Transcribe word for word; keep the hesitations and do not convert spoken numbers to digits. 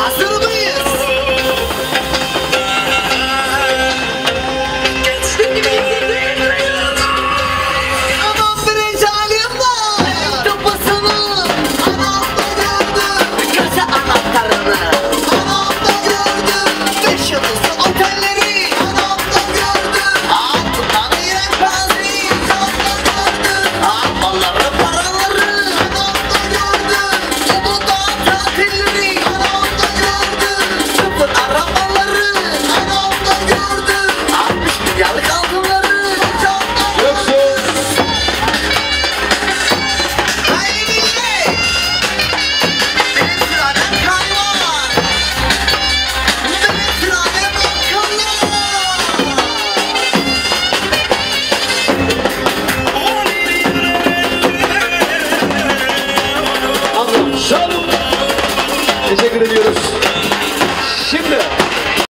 Hazır mıyız? Anam birinci alim var. Kapısını anam da gördü. Köse anahtarını anam da gördü. Beş yıldızlı otelleri anam da gördü. Altından yelpazeyi anam da gördü. Almaları paraları anam da gördü. Uludağ tatilleri anam da gördü. Sıfır arabaları anam da gördü. Altmış milyarlık altınları anam da gördü. Haydi ye! Benim sülalem kaynar. Benim sülalem akıllar. Teşekkür ediyoruz.